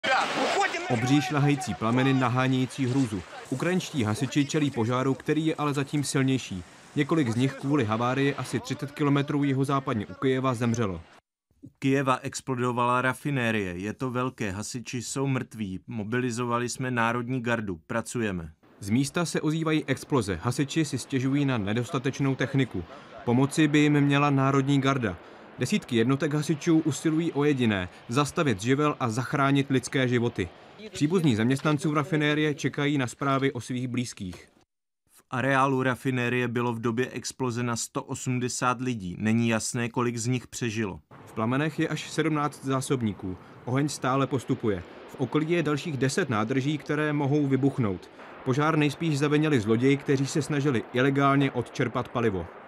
Obří šlahající plameny nahánějící hrůzu. Ukrajinští hasiči čelí požáru, který je ale zatím silnější. Několik z nich kvůli havárii asi 30 kilometrů jihozápadně u Kyjeva zemřelo. U Kyjeva explodovala rafinérie, je to velké, hasiči jsou mrtví, mobilizovali jsme národní gardu, pracujeme. Z místa se ozývají exploze, hasiči si stěžují na nedostatečnou techniku. Pomoci by jim měla národní garda. Desítky jednotek hasičů usilují o jediné, zastavit živel a zachránit lidské životy. Příbuzní zaměstnanců rafinérie čekají na zprávy o svých blízkých. V areálu rafinérie bylo v době exploze na 180 lidí, není jasné, kolik z nich přežilo. V plamenech je až 17 zásobníků, oheň stále postupuje. V okolí je dalších 10 nádrží, které mohou vybuchnout. Požár nejspíš zavinili zloději, kteří se snažili ilegálně odčerpat palivo.